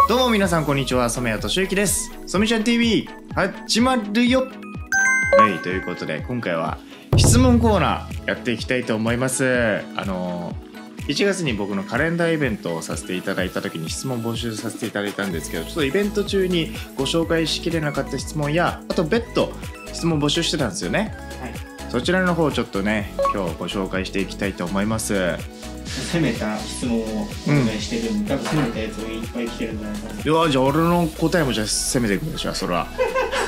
どうも皆さんこんにちは、染谷俊之です。染ちゃん TV 始まるよ。はい、ということで今回は質問コーナーやっていきたいと思います。1月に僕のカレンダーイベントをさせていただいた時に質問募集させていただいたんですけど、ちょっとイベント中にご紹介しきれなかった質問や、あと別途質問募集してたんですよね。はい、そちらの方ちょっとね今日ご紹介していきたいと思います。 攻めた質問をお願いしてるんで、多分攻めたやつがいっぱい来てるんじゃないかな。 いや、じゃあ俺の答えもじゃあ攻めていくんでしょ、それは。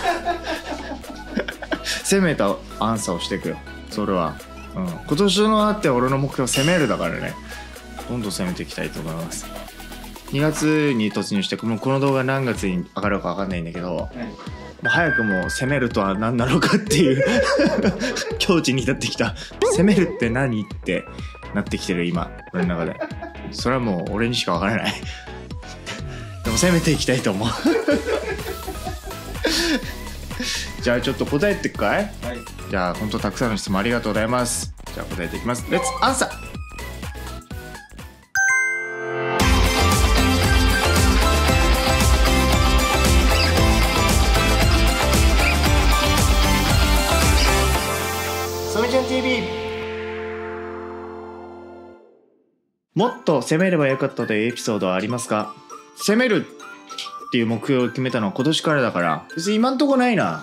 攻めたアンサーをしていくよ、それは。今年のあって俺の目標は攻めるだからね、どんどん攻めていきたいと思います。2月に突入して、もうこの動画何月に上がるか分かんないんだけど、はい、もう早くも攻めるとは何なのかっていう境地に至ってきた。攻めるって何ってなってきてる今俺の中で。それはもう俺にしか分からない。でも攻めていきたいと思う。じゃあちょっと答えていくかい？はい、じゃあ本当たくさんの質問ありがとうございます。じゃあ答えていきます。レッツアンサー。染ちゃん TV。 もっと攻めればよかったというエピソードはありますか？攻めるっていう目標を決めたのは今年からだから、別に今んとこないな。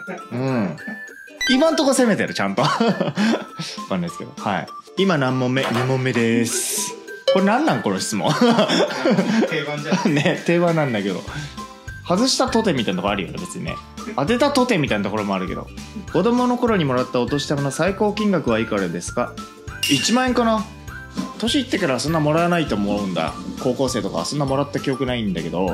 今んとこ攻めてる、ちゃんと。わかんないですけど。はい、今何問目？2問目です。これ何なんこの質問。 定番じゃんね、定番なんだけど、外したとてみたいなとこあるよね、別にね。当てたとてみたいなところもあるけど。子供の頃にもらったお年玉の最高金額はいくらですか？1万円かな。年いってからそんなもらわないと思うんだ。高校生とかそんなもらった記憶ないんだけど、だ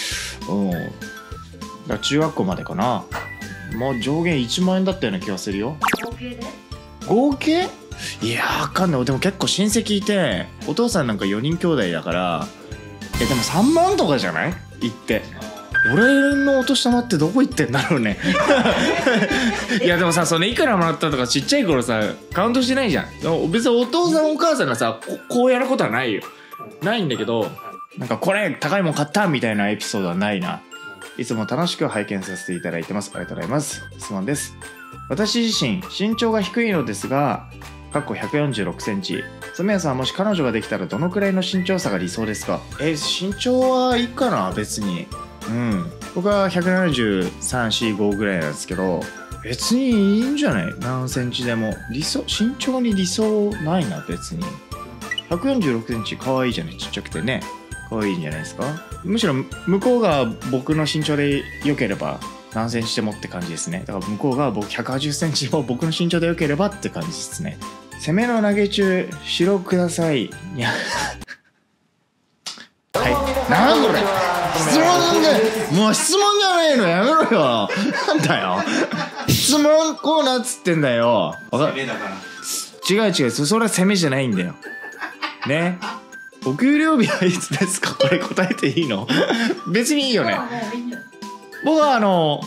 から中学校までかな。もう上限1万円だったような気がするよ。 合計で？ 合計？いやー、わかんない。でも結構親戚いて、お父さんなんか4人兄弟だから、でも3万とかじゃない？言って俺のお年玉ってどこ行ってんだろうね。いやでもさ、そのいくらもらったとかちっちゃい頃さカウントしてないじゃん。別にお父さんお母さんがさこうやることはないよ。ないんだけど、なんかこれ高いもん買ったみたいなエピソードはないな。いつも楽しく拝見させていただいてます。ありがとうございます。質問です。私自身身長が低いのですが146センチ。染谷さんはもし彼女ができたらどのくらいの身長差が理想ですか？身長はいいかな、別に。僕は173、4、5ぐらいなんですけど、別にいいんじゃない？何センチでも。身長に理想ないな、別に。146センチ可愛いじゃない、ちっちゃくてね。可愛いんじゃないですか？むしろ向こうが僕の身長で良ければ何センチでもって感じですね。だから向こうが僕180センチを僕の身長で良ければって感じですね。攻めの投げ中、白ください。いや。はい。なんこれ？質問なんだよ。もう質問じゃないのやめろよ。なんだよ。質問コーナーっつってんだよ。 攻めだから。 違う違う、それは攻めじゃないんだよ。ね。お給料日はいつですか？これ答えていいの？別にいいよね。僕は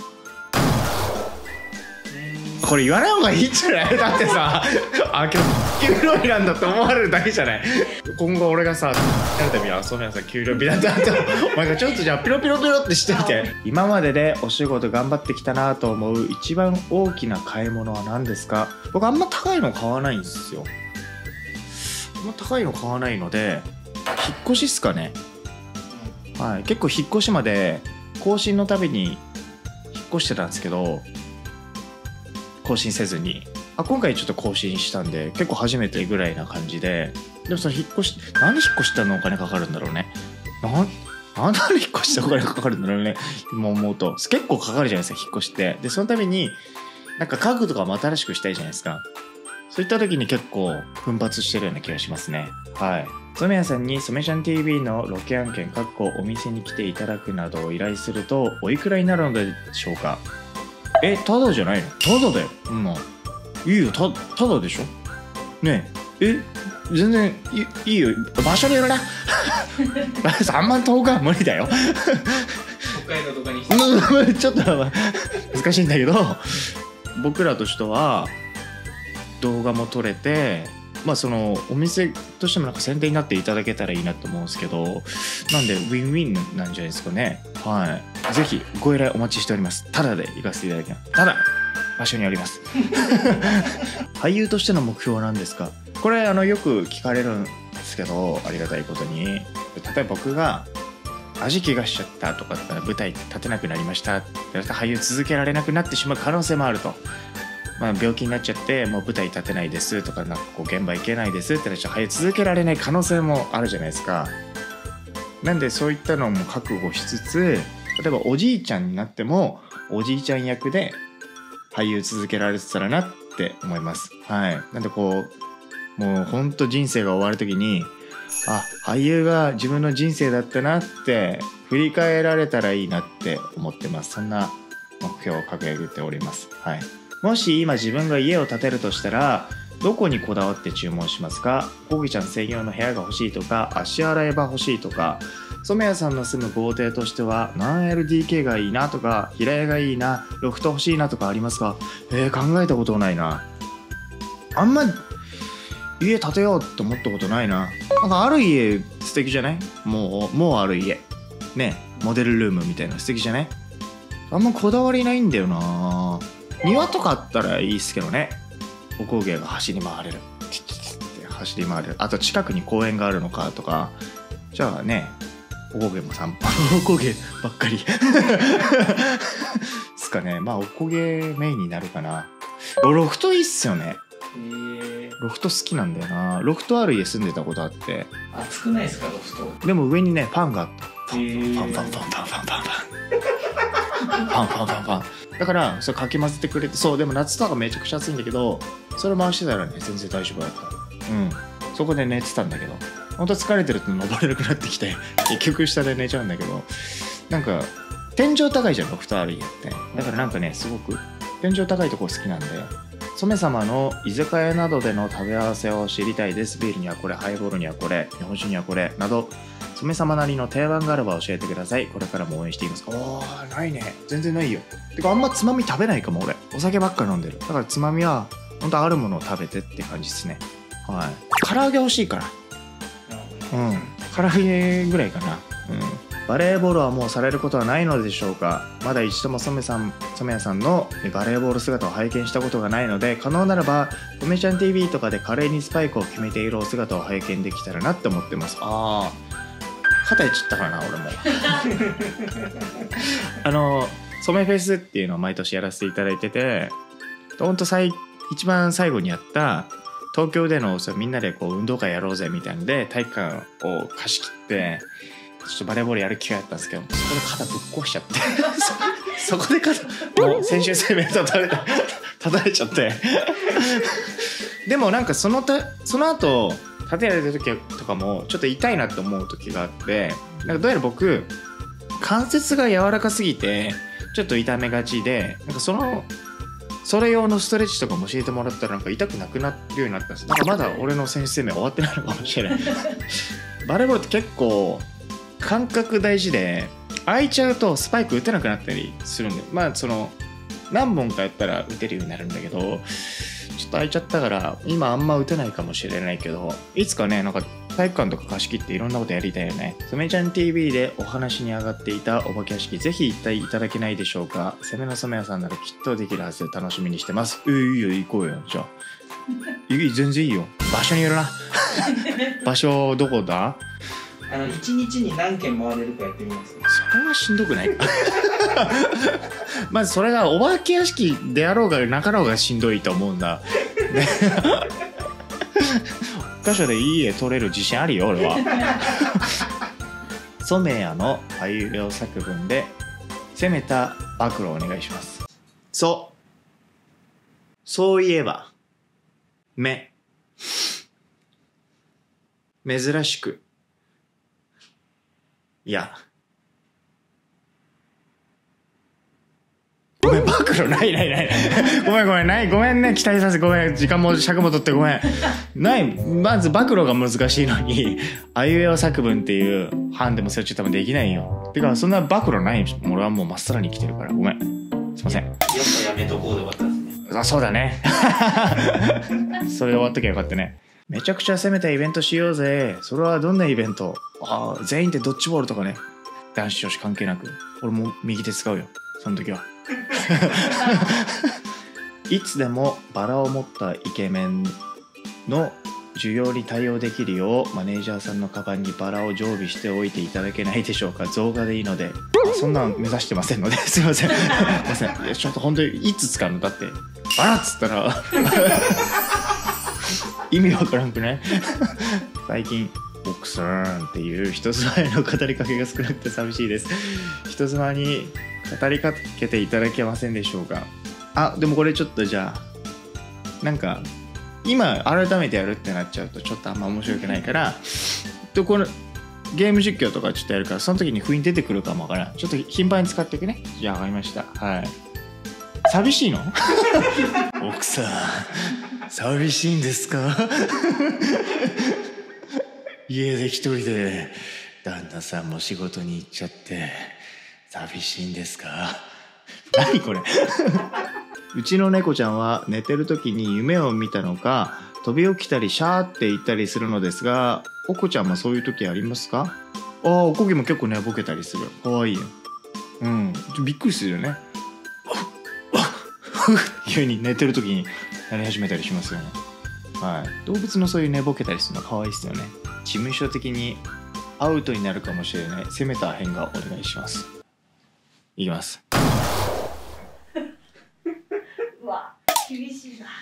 これ言わない方がいいんじゃない？だってさ、給料日なんだって思われるだけじゃない？今後俺がさ、やるたびに染谷さん給料日なんだってお前がちょっとじゃあピロピロピロってしてみて。今まででお仕事頑張ってきたなと思う一番大きな買い物は何ですか？僕あんま高いの買わないんですよ。あんま高いの買わないので引っ越しっすかね。はい、結構引っ越しまで更新のたびに引っ越してたんですけど、更新せずに今回ちょっと更新したんで結構初めてぐらいな感じで。でもその引っ越し、何引っ越したのお金かかるんだろうね。なんで引っ越したお金かかるんだろうね。今思うと結構かかるじゃないですか、引っ越しって。でそのためになんか家具とかも新しくしたいじゃないですか。そういった時に結構奮発してるような気がしますね。はい。染谷さんに染ちゃん TV のロケ案件お店に来ていただくなどを依頼するとおいくらになるのでしょうか？ただじゃないの？ただだよ。いいよ、ただでしょねえ。全然いいよ。場所によるな。3万10日は無理だよ。 北海道とかにして。 ちょっと難しいんだけど、僕らとしては動画も撮れてそのお店としてもなんか宣伝になっていただけたらいいなと思うんですけど、なんでウィンウィンなんじゃないですかね。はい、ぜひご依頼お待ちしております。ただで行かせていただきます。ただ場所にあります俳優としての目標は何ですか。これよく聞かれるんですけど、ありがたいことに、例えば僕が足怪我しちゃったとかだったら舞台立てなくなりましたって言ったら俳優続けられなくなってしまう可能性もあると。病気になっちゃってもう舞台立てないですとか、なんかこう現場行けないですってなっちゃう俳優続けられない可能性もあるじゃないですか。なんでそういったのも覚悟しつつ、例えばおじいちゃんになってもおじいちゃん役で俳優続けられてたらなって思います。はい。なんでこうもうほんと人生が終わる時に、俳優が自分の人生だったなって振り返られたらいいなって思ってます。そんな目標を掲げております。はい。もし今自分が家を建てるとしたらどこにこだわって注文しますか。こぎちゃん専用の部屋が欲しいとか、足洗い場欲しいとか、染谷さんの住む豪邸としては何 LDK がいいなとか、平屋がいいな、ロフト欲しいなとかありますか。考えたことないな。あんま家建てようって思ったことないな。なんかある家素敵じゃない。もうある家ね、モデルルームみたいな素敵じゃない。あんまこだわりないんだよな。庭とかあったらいいっすけどね。おこげが走り回れるって走り回れる。あと近くに公園があるのかとか。じゃあね、おこげも散歩おこげばっかりですかね。おこげメインになるかな。ロフトいいっすよね。ロフト好きなんだよな。ロフトある家住んでたことあって。 暑くないですかロフト。 でも上にねファンがあった。ファンファンファンファンファンファンファンファンファンファンファン。だからそれかき混ぜてくれて、そう。でも夏とかめちゃくちゃ暑いんだけど、それ回してたらね全然大丈夫だった。そこで寝てたんだけど、本当疲れてると登れなくなってきて結局下で寝ちゃうんだけど、なんか天井高いじゃんロフトある家って。だからなんかねすごく天井高いとこ好きなんで、染様の居酒屋などでの食べ合わせを知りたいです。ビールにはこれ、ハイボールにはこれ、日本酒にはこれなど、染様なりの定番があれば教えてください。これからも応援しています。ないね。全然ないよ。てかあんまつまみ食べないかも俺。お酒ばっか飲んでる。だからつまみは本当あるものを食べてって感じですね。はい。唐揚げ欲しいから。唐揚げぐらいかな。バレーボールはもうされることはないのでしょうか。まだ一度も染谷さんのバレーボール姿を拝見したことがないので、可能ならば染ちゃん TV とかで華麗にスパイクを決めているお姿を拝見できたらなって思ってます。肩いっちゃったかな俺も染フェスっていうのを毎年やらせていただいてて、ほんと一番最後にやった東京でのみんなでこう運動会やろうぜみたいなので体育館を貸し切ってちょっとバレーボールやる機会あったんですけど、そこで肩ぶっ壊しちゃってそこでもう先週生命と叩いちゃってでもなんかその後立てられた時とかもちょっと痛いなって思う時があって、なんかどうやら僕関節が柔らかすぎてちょっと痛めがちで、なんかそれ用のストレッチとかも教えてもらったらなんか痛くなくなるようになったんです。なんかまだ俺の選手生命終わってないのかもしれないバレーボールって結構感覚大事で、開いちゃうとスパイク打てなくなったりするんで、何本かやったら打てるようになるんだけど、ちょっと開いちゃったから今あんま打てないかもしれないけど、いつかねなんか体育館とか貸し切っていろんなことやりたいよね。染ちゃん TV でお話に上がっていたお化け屋敷、ぜひ一体いただけないでしょうか。攻めの染屋さんならきっとできるはず。楽しみにしてます。いいよ行こうよ。じゃあ全然いいよ。場所によるな場所どこだ。 1日に何軒回れるかやってみます。 それはしんどくないまずそれがお化け屋敷であろうがなかろうがしんどいと思うんだね箇所でいい家取れる自信あるよ俺は染谷の俳優用作文で攻めた暴露をお願いします。そういえば珍しくごめん、暴露ないごめんないごめんね、期待させごめん、時間も尺も取ってごめんない。まず暴露が難しいのにあいうえお作文っていうハンデもそれちょっと多分できないよ。てかそんな暴露ない。俺はもうまっさらに来てるからごめん、すいません。 やっぱやめとこうで終わったんですね。 そうだねそれで終わっときゃよかったね。 めちゃくちゃ攻めたイベントしようぜ。それはどんなイベント？ああ、全員でドッジボールとかね。男子女子関係なく。俺も右手使うよ。その時は。いつでもバラを持ったイケメンの需要に対応できるようマネージャーさんのカバンにバラを常備しておいていただけないでしょうか。動画でいいので。そんなん目指してませんので。すいません。すいません。いやちょっと本当にいつ使うの？だってバラっつったら意味わからんくない？最近奥さんっていう人妻への語りかけが少なくて寂しいです。人妻に語りかけていただけませんでしょうか。あ、でもこれちょっとじゃあなんか今改めてやるってなっちゃうとちょっとあんま面白くないからこのゲーム実況とかちょっとやるからその時に不意に出てくるかもわからん。ちょっと頻繁に使っていくね。じゃあ分かりました。はい。寂しいの？奥さん寂しいんですか？家で一人で旦那さんも仕事に行っちゃって寂しいんですか？何これ？うちの猫ちゃんは寝てる時に夢を見たのか飛び起きたりシャーって言ったりするのですが、おこちゃんもそういう時ありますか？ああ、おこげも結構ねボケたりする。かわいいよ。うん、びっくりするよね。いうに寝てる時にやり始めたりしますよね。はい、動物のそういう寝ぼけたりするのかわいいですよね。事務所的にアウトになるかもしれない攻めた変がお願いします。いきます。 うわ、厳しいな。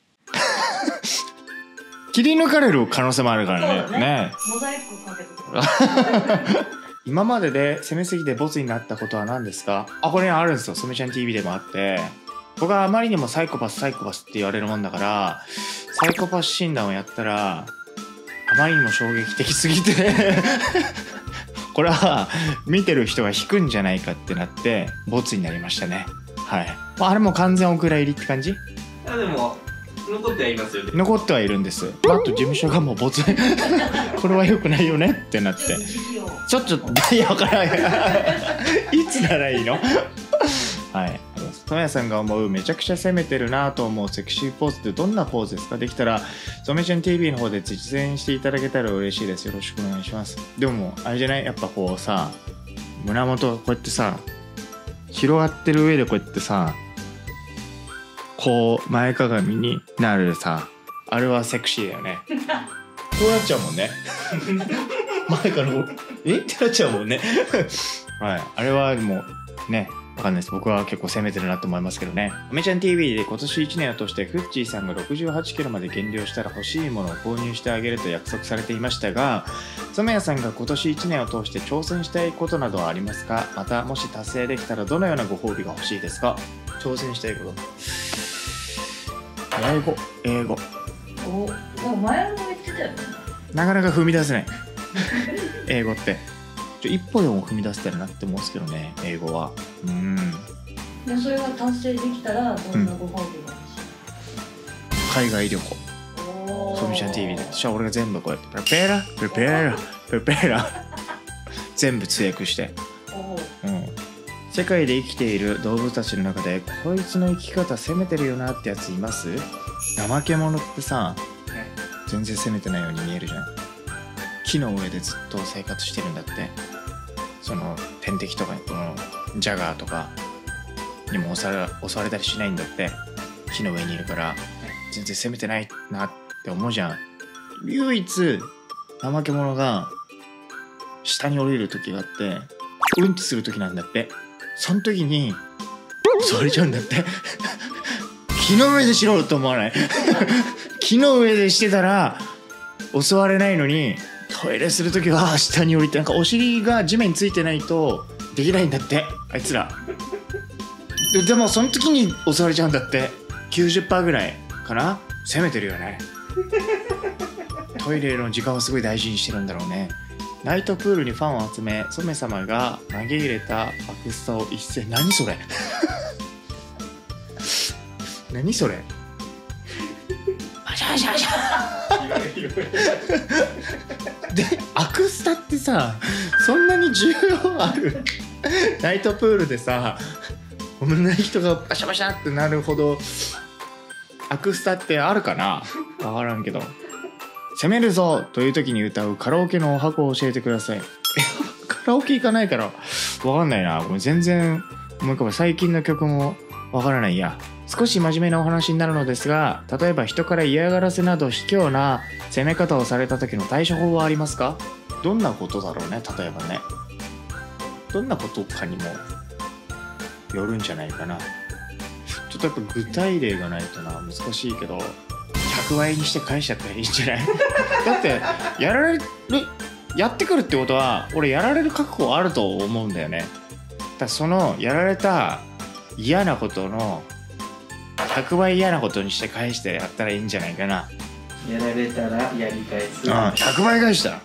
切り抜かれる可能性もあるからね。 そうだね。モザイクかけてくれ。 今までで攻めすぎてボツになったことは何ですか？あ、これあるんですよ。染ちゃん TV でもあって、僕はあまりにもサイコパスって言われるもんだからサイコパス診断をやったらあまりにも衝撃的すぎてこれは見てる人が引くんじゃないかってなってボツになりましたね。はい。あれも完全お蔵入りって感じ？ あ、でも残ってはいますよね。 残ってはいるんです。あと事務所がもうボツこれは良くないよねってなってちょっといや分からないいつならいいのはい。ともやさんが思うめちゃくちゃ攻めてるなと思うセクシーポーズってどんなポーズですか？できたらとめちゃん TV の方で実演していただけたら嬉しいです。よろしくお願いします。でもあれじゃない？やっぱこうさ胸元こうやってさ広がってる上でこうやってさこう前かがみになるさあれはセクシーだよね。こうなっちゃうもんね前からえってなっちゃうもんねはい。あれはもうねわかんないです。僕は結構攻めてるなと思いますけどね。おめちゃん TV で今年1年を通してフッチーさんが68キロまで減量したら欲しいものを購入してあげると約束されていましたが、染谷さんが今年1年を通して挑戦したいことなどはありますか？またもし達成できたらどのようなご褒美が欲しいですか？挑戦したいこと。英語。 お、でも前も言ってたよね。 なかなか踏み出せない英語って一歩でも踏み出せたらなって思うんですけどね、英語は。 でそれが達成できたらどんなご褒美が欲しい？ 海外旅行。ソミちゃん TV でじゃあ俺が全部こうやってプレペラ全部通訳して、世界で生きている動物たちの中でこいつの生き方攻めてるよなってやついます？怠け者ってさ全然攻めてないように見えるじゃん。木の上でずっと生活してるんだって。その天敵とかジャガーとかにも襲われたりしないんだって。木の上にいるから全然攻めてないなって思うじゃん。唯一怠け者が下に降りる時があってうんちする時なんだって。その時に襲われちゃうんだって木の上でしろと思わない木の上でしてたら襲われないのにトイレするときは下に降りてなんかお尻が地面についてないとできないんだってあいつら。でもその時に襲われちゃうんだって。 90% ぐらいかな。攻めてるよねトイレの時間をすごい大事にしてるんだろうね。ナイトプールにファンを集め染様が投げ入れたアクスタを一斉何それ何それでアクスタってさそんなに重要あるナイトプールでさ女の人がバシャバシャってなるほどアクスタってあるかな。分からんけど攻めるぞという時に歌うカラオケのお箱を教えてください。カラオケ行かないからわかんないな。ごめん、全然思い浮かば最近の曲もわからないや。少し真面目なお話になるのですが、例えば人から嫌がらせなど卑怯な攻め方をされた時の対処法はありますか？どんなことだろうね。例えばね、どんなことかにもよるんじゃないかな。ちょっとやっぱ具体例がないとな、難しいけど100倍にして返しちゃったらいいんじゃない？だってやってくるってことは俺やられる覚悟あると思うんだよね。だからそのやられた嫌なことの100倍嫌なことにして返してやったらいいんじゃないかな。 やられたらやり返す。 100倍返した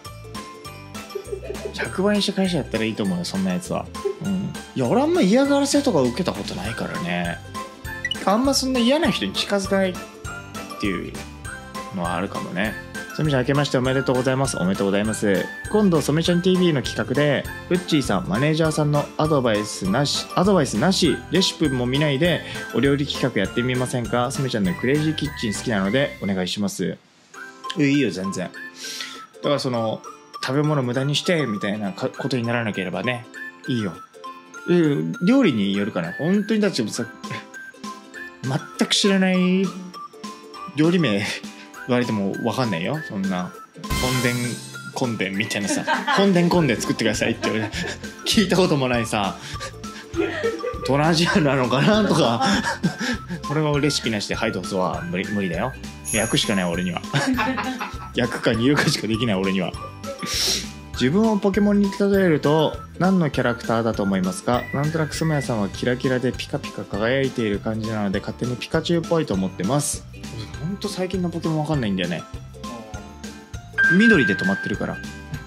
100倍にして返してやったらいいと思うよ、そんなやつは。いや俺あんま嫌がらせとか受けたことないからね。あんまそんな嫌な人に近づかないっていうのはあるかもね。そめちゃん明けましておめでとうございます。おめでとうございます。今度そめちゃん TV の企画でウッチーさんマネージャーさんのアドバイスなしレシピも見ないでお料理企画やってみませんか？そめちゃんのクレイジーキッチン好きなのでお願いします。いいよ全然。だからその食べ物無駄にしてみたいなことにならなければね、いいよ。料理によるかな。本当にだってさ全く知らない料理名言われても分かんないよ。そんな本殿みたいなさ本殿作ってくださいって俺聞いたこともないさトラジアなのかなとかこれをレシピなしではいどうぞは無理だよ。焼くしかない俺には焼くか煮るかしかできない俺には。自分をポケモンに例えると何のキャラクターだと思いますか？なんとなくスマヤさんはキラキラでピカピカ輝いている感じなので勝手にピカチュウっぽいと思ってます。ほんと最近のポケモンわかんないんだよね。緑で止まってるから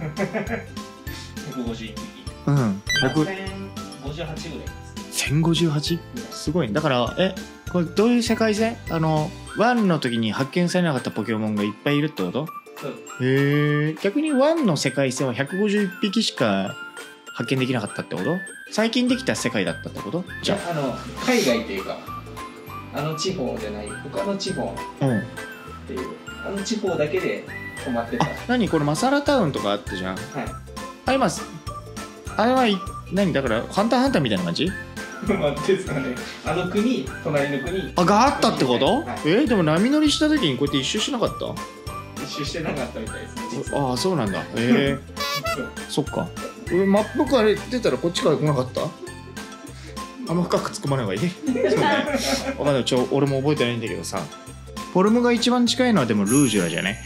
151匹。 うん 1058ぐらいです。 1058? すごい。だからこれどういう世界線？1の時に発見されなかったポケモンがいっぱいいるってこと？へえ。逆に1の世界線は151匹しか発見できなかったってこと？最近できた世界だったってこと？じゃあ海外っていうか地方じゃない他の地方っていう、地方だけで止まってた。 何これマサラタウンとかあったじゃん。 はい。 あります。あれは何だからハンターハンターみたいな感じ？ ですかね。国隣の国があったってこと？ はい、 でも波乗りした時にこうやって一周しなかった？ 一周してなかったみたいですね。実は。ああそうなんだ。そっか。マップから出たらこっちから来なかった？あんま深く突っ込まない方がいい？そうね。分かんない。俺も覚えてないんだけどさ。フォルムが一番近いのはでもルージュラじゃね？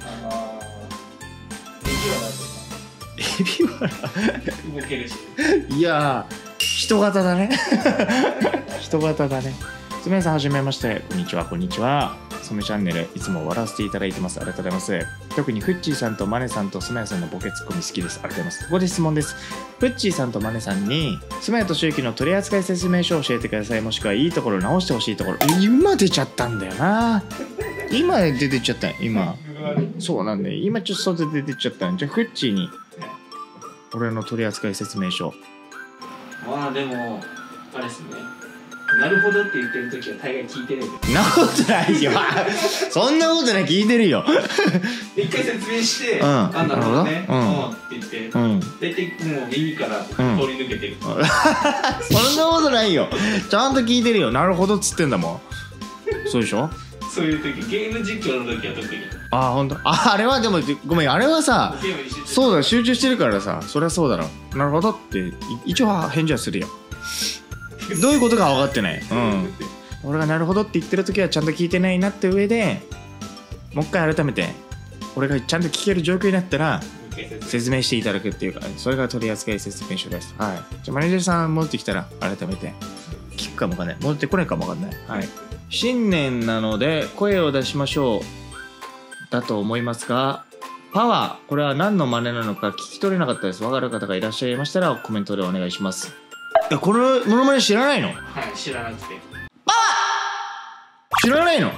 エビワラ動けるし。 いや人型だね。人型だね。すみません、はじめまして。こんにちは、こんにちは。染めチャンネルいつも笑わせていただいてます。ありがとうございます。特にフッチーさんとマネさんとスマヤさんのボケツッコミ好きです。ありがとうございます。ここで質問です。フッチーさんとマネさんにスマヤと周期の取扱説明書を教えてください。もしくはいいところ直してほしいところ。今出ちゃったんだよな。今出てっちゃった。今そうなんで今ちょっと外で出てっちゃったんじゃフッチーに俺の取扱説明書。 まあでもあれですね。なるほどって言ってる時は大概聞いてるんで。 なことないよ。そんなことない、聞いてるよ。 一回説明して、 なるほどね、って言って、大体もう耳から通り抜けてる。 そんなことないよ。ちゃんと聞いてるよ。なるほどっつってんだもん。そうでしょ？ そういう時、ゲーム実況の時は特に。 ほんと。あれはでもごめん、あれはさ、そうだ、集中してるからさ、そりゃそうだろ。なるほどって一応返事はするよ。どういうことか分かってない。俺がなるほどって言ってる時はちゃんと聞いてないなって上でもう一回改めて俺がちゃんと聞ける状況になったら説明していただくっていうか、それが取扱説明書です。はい。じゃあマネージャーさん戻ってきたら改めて聞くかもわかんない。戻ってこないかもわかんない。はい。新年なので声を出しましょうだと思いますが、パワー、これは何の真似なのか聞き取れなかったです。わかる方がいらっしゃいましたらコメントでお願いします。このモノマネ知らないの？ はい、知らなくて。 パワー知らないの？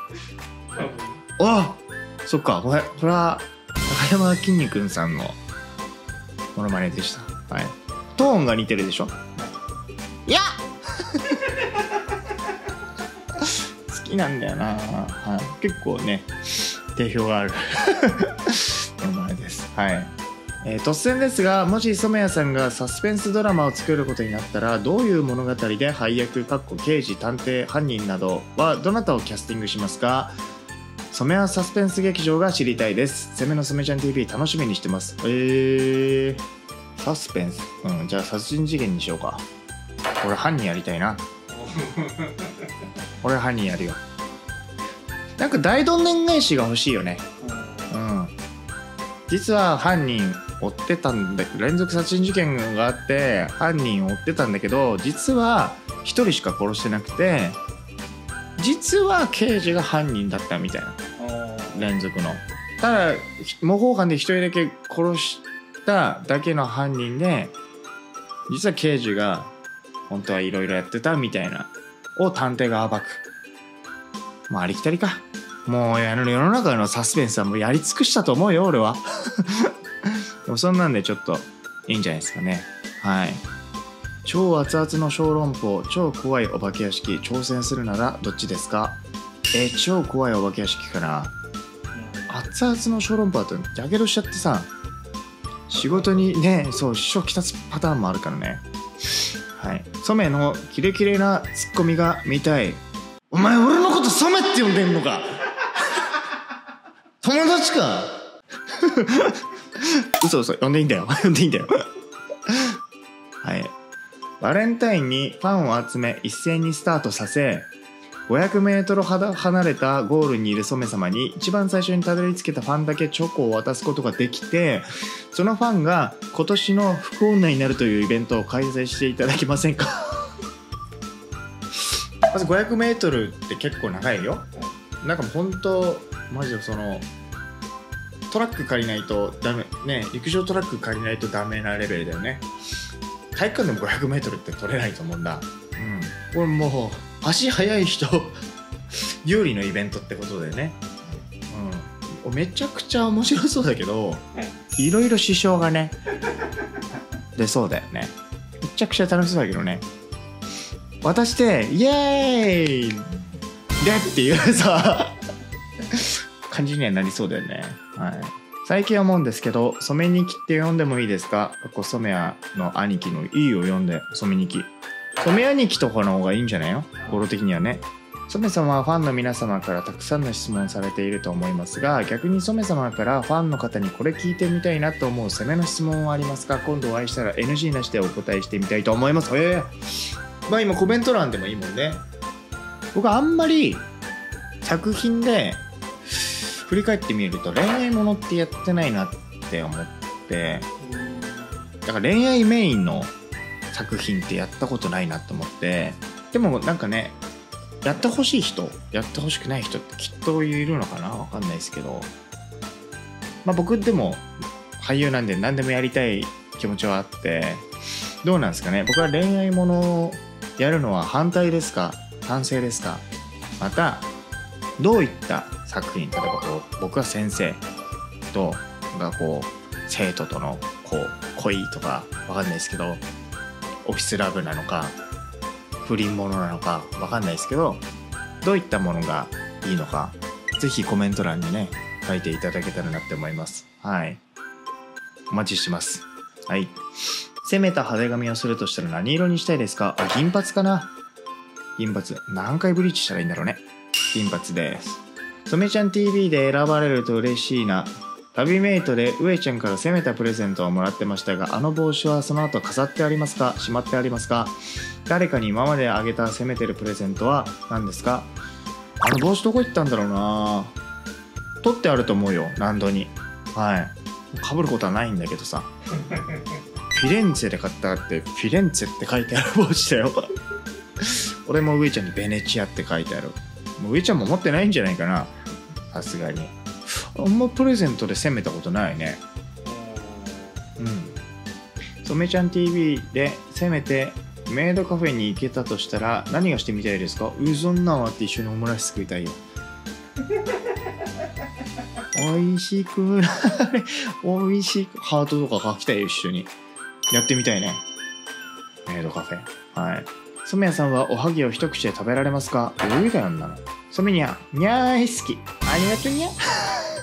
そっか、これは高山きんに君さんのモノマネでした。はい。トーンが似てるでしょ？いや好きなんだよな。はい。結構ね定評があるお前です。はい。突然ですが、もし染谷さんがサスペンスドラマを作ることになったら、どういう物語で配役刑事探偵犯人などはどなたをキャスティングしますか？染谷サスペンス劇場が知りたいです。攻めの染ちゃん TV 楽しみにしてます。サスペンス、じゃあ殺人事件にしようか。俺犯人やりたいな。俺犯人やるよ。なんか大どんでん返しが欲しいよね。実は犯人追ってたんだけど、連続殺人事件があって犯人を追ってたんだけど、実は1人しか殺してなくて、実は刑事が犯人だったみたいな。連続の。ただ模倣犯で1人だけ殺しただけの犯人で、実は刑事が本当はいろいろやってたみたいなを探偵が暴く。ありきたりか。もう世の中のサスペンスはもうやり尽くしたと思うよ俺は。でもそんなんでちょっといいんじゃないですかね。はい。超熱々の小籠包、超怖いお化け屋敷、挑戦するならどっちですか？超怖いお化け屋敷かな。熱々の小籠包だとやけどしちゃってさ、仕事にね、そう支障きたつパターンもあるからね。はい。染のキレキレなツッコミが見たい。お前俺のこと染って呼んでんのか？友達か？嘘呼んでいいんだよ。呼んでいいんだよ。はい。バレンタインにファンを集め一斉にスタートさせ、500メートル離れたゴールにいる染様に一番最初にたどり着けたファンだけチョコを渡すことができて、そのファンが今年の福女になるというイベントを開催していただけませんか？まず500メートルって結構長いよ。なんかもう本当マジでトラック借りないとダメね、陸上トラック借りないとダメなレベルだよね。体育館でも500メートルって取れないと思うんだ。これもう足速い人有利のイベントってことでね。めちゃくちゃ面白そうだけど、いろいろ支障がね出そうだよね。めちゃくちゃ楽しそうだけどね。渡してイエーイでっていうさ感じにはなりそうだよね。はい。最近思うんですけど、染日記って読んでもいいですか？染谷の兄貴のいいを読んで、染日記。染兄貴とかの方がいいんじゃないの？語呂的にはね。染様はファンの皆様からたくさんの質問されていると思いますが、逆に染様からファンの方にこれ聞いてみたいなと思う攻めの質問はありますか？今度お会いしたら NG なしでお答えしてみたいと思います。今コメント欄でもいいもんね。僕あんまり作品で振り返ってみると恋愛ものってやってないなって思って、だから恋愛メインの作品ってやったことないなと思って。でもなんかね、やってほしい人やってほしくない人ってきっといるのかな、わかんないですけど、僕でも俳優なんで何でもやりたい気持ちはあって、どうなんですかね。僕は恋愛ものをやるのは反対ですか、賛成ですか？またどういった作品、例えば僕は先生とが生徒との恋とかわかんないですけど、オフィスラブなのか不倫ものなのかわかんないですけど、どういったものがいいのかぜひコメント欄にね書いていただけたらなって思います。はい、お待ちしてます。はい。攻めた派手髪をするとしたら何色にしたいですか？銀髪かな。銀髪。何回ブリーチしたらいいんだろうね。銀髪です。染ちゃん TV で選ばれると嬉しいな。旅メイトで上ちゃんから攻めたプレゼントをもらってましたが、あの帽子はその後飾ってありますか？しまってありますか？誰かに今まであげた攻めてるプレゼントは何ですか？あの帽子どこ行ったんだろうな。取ってあると思うよ、ランドに。はい。かぶることはないんだけどさ。フィレンツェで買ったってフィレンツェって書いてある帽子だよ。俺も上ちゃんにベネチアって書いてある。もう上ちゃんも持ってないんじゃないかな、さすがに。あんまプレゼントで攻めたことないね。染ちゃん TV で攻めてメイドカフェに行けたとしたら何がしてみたいですか？そんなんはって一緒にオムライス食いたいよ。おいしくなれ、おいしく、ハートとか書きたいよ、一緒に。やってみたいね。メイドカフェ。はい。染谷さんはおはぎを一口で食べられますか？どういうかなんなの？染にゃ、にゃーい好き。ありがとうにゃ。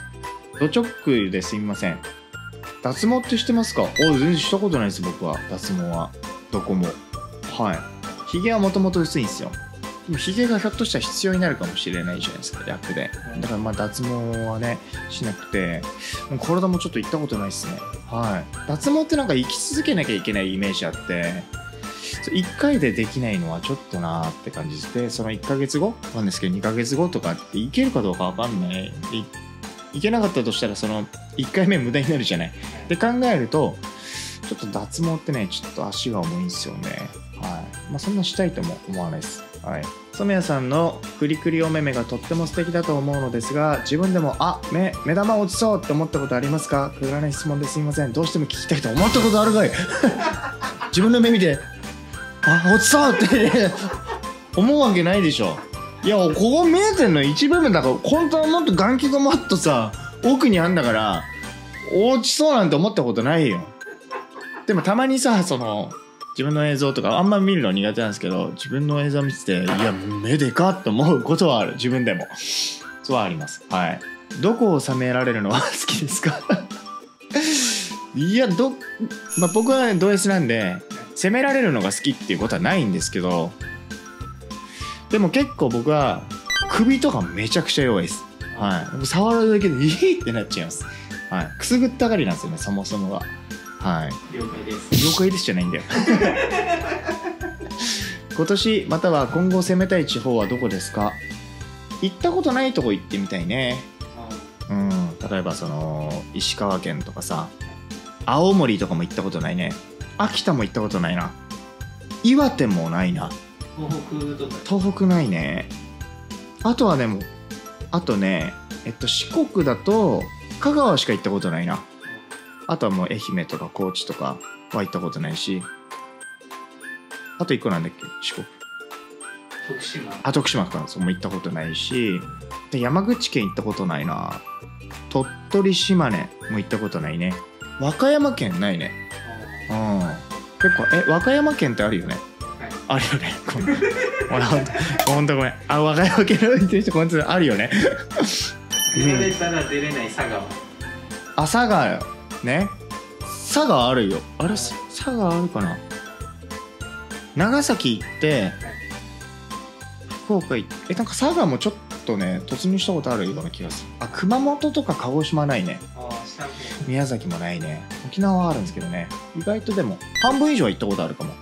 ド直球ですみません。脱毛ってしてますか？全然したことないです僕は。脱毛はどこも。はい。ヒゲはもともと薄いんですよ。でもヒゲがひょっとしたら必要になるかもしれないじゃないですか、役で。だからまあ脱毛はねしなくて、もう体もちょっと行ったことないですね。はい。脱毛ってなんか生き続けなきゃいけないイメージあって、1回でできないのはちょっとなーって感じで、その1ヶ月後なんですけど、2ヶ月後とかっていけるかどうかわかんない。いけなかったとしたらその1回目無駄になるじゃない。で考えるとちょっと脱毛ってねちょっと足が重いんですよね。はい。まあそんなしたいとも思わないです。はい。染谷さんのクリクリお目目がとっても素敵だと思うのですが、自分でも目玉落ちそうって思ったことありますか？くだらない質問ですいません。どうしても聞きたいと思ったことあるかい？自分の目見て落ちそうって思うわけないでしょ。いやここ見えてんの一部分だから、本当はもっと眼球がもっとさ奥にあんだから落ちそうなんて思ったことないよ。でもたまにさその自分の映像とかあんま見るの苦手なんですけど、自分の映像見てていや目でかって思うことはある。自分でもそうはあります。はい。どこを冷められるのは好きですか？いやまあ、僕はねド S なんで攻められるのが好きっていうことはないんですけど、でも結構僕は首とかめちゃくちゃ弱いです。はい。触るだけでいいってなっちゃいます。はい。くすぐったがりなんですよねそもそもが。はい。 了解です。 了解ですじゃないんだよ。今年または今後攻めたい地方はどこですか？行ったことないとこ行ってみたいね。例えばその石川県とかさ、青森とかも行ったことないね。秋田も行ったことないな。岩手もないな。東北ないね。あとはね四国だと香川しか行ったことないな。あとはもう愛媛とか高知とかは行ったことないし、あと1個なんだっけ、四国。徳島か、そうも行ったことないし、で山口県行ったことないな。鳥取島根も行ったことないね。和歌山県ないね。結構和歌山県ってあるよね。あるよね。ほんとごめん。和歌山県の言ってる人こいつあるよね。 出られたら出れない佐賀は。 佐賀ね。佐賀あるよ。あれ佐賀あるかな。長崎行って福岡行ってなんか佐賀もちょっとね突入したことあるような気がする。熊本とか鹿児島ないね。宮崎もないね。沖縄はあるんですけどね。意外とでも半分以上は行ったことあるかも。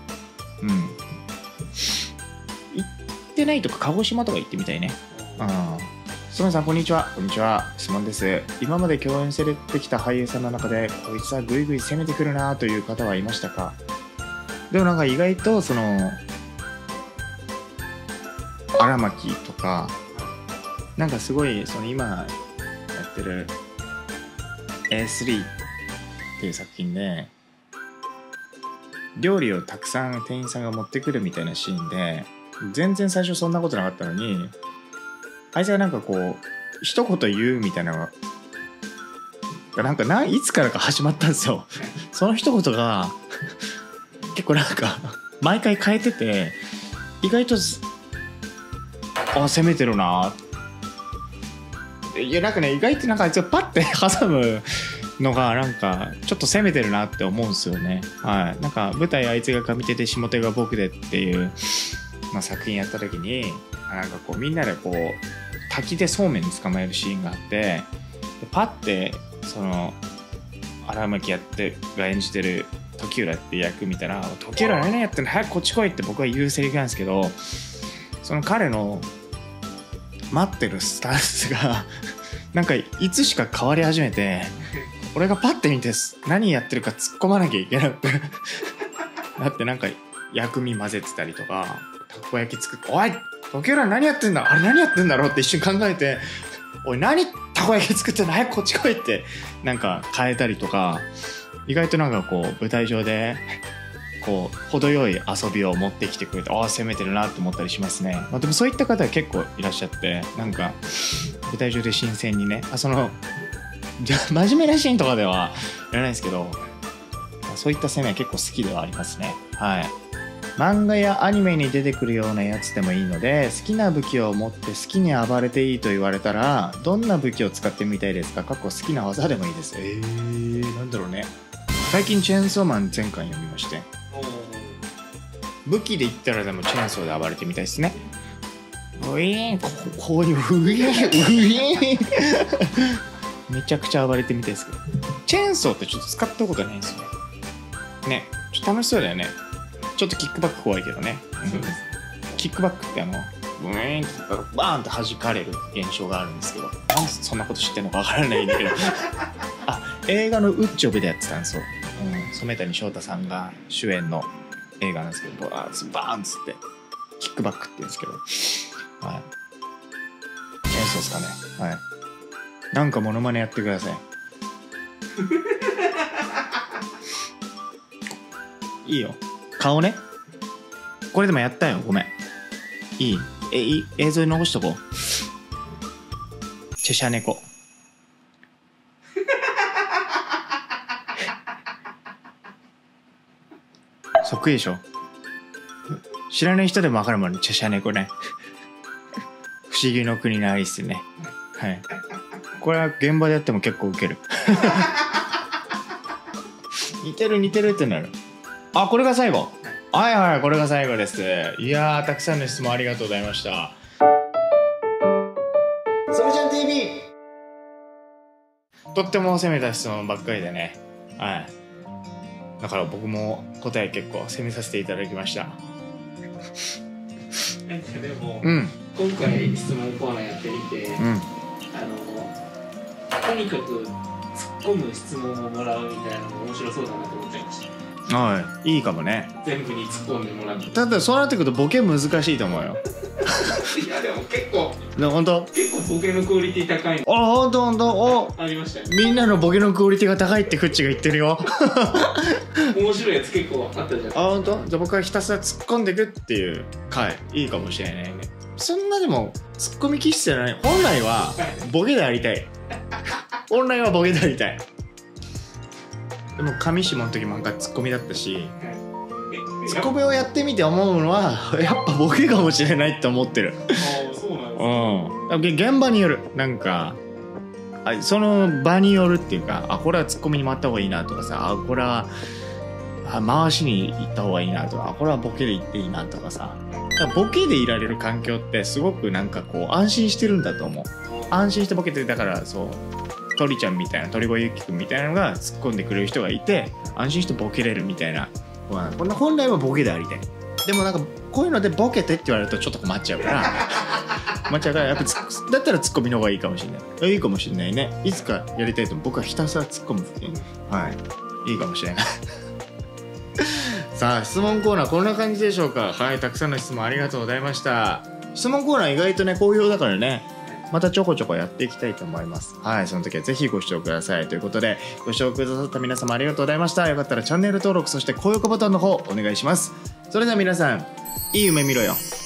行ってないとか鹿児島とか行ってみたいね。すみません、こんにちは。こんにちは。質問です。今まで共演されてきた俳優さんの中でこいつはグイグイ攻めてくるなという方はいましたか？でもなんか意外とその荒牧とかなんかすごいその今やってる A3 っていう作品で料理をたくさん店員さんが持ってくるみたいなシーンで、全然最初そんなことなかったのにあいつがなんかこう一言言うみたいなのがなんかいつからか始まったんですよ。その一言が結構なんか毎回変えてて意外と攻めてるな。いやなんかね意外となんかあいつパッて挟むのがなんかちょっと攻めてるなって思うんですよね。はい。なんか舞台あいつが上手で下手が僕でっていう、作品やった時になんかこうみんなでこう滝でそうめんに捕まえるシーンがあって、でパッてその荒牧が演じてる時浦って役見たら「時浦何やってんの早くこっち来い」って僕は言うセリフなんですけど、その彼の待ってるスタンスがなんかいつしか変わり始めて、俺がパッて見て何やってるか突っ込まなきゃいけなくだってなんか薬味混ぜてたりとかたこ焼き作って「おい時浦何やってんだあれ何やってんだろう」って一瞬考えて「おい何たこ焼き作ってんの早くこっち来い」ってなんか変えたりとか、意外となんかこう舞台上でこう程よい遊びを持ってきてくれて攻めてるなって思ったりしますね。でもそういった方は結構いらっしゃって、なんか舞台上で新鮮にねその真面目なシーンとかではやらないですけど、そういった攻めは結構好きではありますね。はい。 漫画やアニメに出てくるようなやつでもいいので、好きな武器を持って好きに暴れていいと言われたらどんな武器を使ってみたいですか？好きな技でもいいです。なんだろうね。最近チェーンソーマン全巻読みまして、武器で言ったらでもチェーンソーで暴れてみたいですね。こういうめちゃくちゃ暴れてみたいですけど、チェーンソーってちょっと使ったことないんですよね。ちょっと楽しそうだよね。ちょっとキックバック怖いけどね。 そうです。 キックバックってブーンってバーンって弾かれる現象があるんですけど、なんでそんなこと知ってんのかわからないんだけど映画のウッチョブでやってたんですよ。染谷翔太さんが主演の映画なんですけど、バーンっつってキックバックって言うんですけど、はい、チェーンソーですかね。はい、なんかモノマネやってくださいいいよ、顔ね。これでもやったよ、ごめん。いい？映像に残しとこう。チェシャ猫。そっくりでしょ。知らない人でも分かるもんね、チェシャ猫ね。不思議の国のアリスね。はい。これは現場でやっても結構ウケる。似てるってなる。あ、これが最後。はい、これが最後です。いやー、たくさんの質問ありがとうございました。それじゃん TV。とっても攻めた質問ばっかりでね。はい。だから僕も答え結構攻めさせていただきました。 なんかでも、 今回質問コーナーやってみて、とにかく突っ込む質問をもらうみたいなのが面白そうだなと思っちゃいました。 はい、いいかもね。 全部に突っ込んでもらって。 ただそうなってくるとボケ難しいと思うよ。 いやでも結構本当ボケのクオリティ高いの。 本当ありましたよ。 みんなのボケのクオリティが高いってフッチが言ってるよ。 面白いやつ結構あったじゃん。 本当？じゃあ僕はひたすら突っ込んでいくっていう回いいかもしれないね。そんなでも突っ込み気質じゃない。本来はボケでありたい。本来はボケでありたい。でも上下の時もツッコミだったし、ツッコミをやってみて思うのはやっぱボケかもしれないって思ってる。 そうなんです現場による。なんかその場によるっていうか、これはツッコミに回った方がいいなとかさ、これは回しに行った方がいいなとか、これはボケで行っていいなとかさ。だからボケでいられる環境ってすごくなんかこう安心してるんだと思う。安心してボケてる。だからそう鳥ちゃんみたいな、鳥越ゆきくんみたいなのが突っ込んでくれる人がいて、安心してボケれるみたな。こんな本来はボケでありたい。でもなんかこういうのでボケてって言われるとちょっと困っちゃうからやっぱだったらツッコミの方がいいかもしれない。いいかもしれないね。いつかやりたいと僕はひたすら突っ込むっていう、いいかもしれないさあ質問コーナーこんな感じでしょうか。はい、たくさんの質問ありがとうございました。質問コーナー意外とね好評だからね、またちょこちょこやっていきたいと思います。はい、その時はぜひご視聴ください。ということで、ご視聴くださった皆様ありがとうございました。よかったらチャンネル登録、そして高評価ボタンの方お願いします。それでは皆さん、いい夢見ろよ。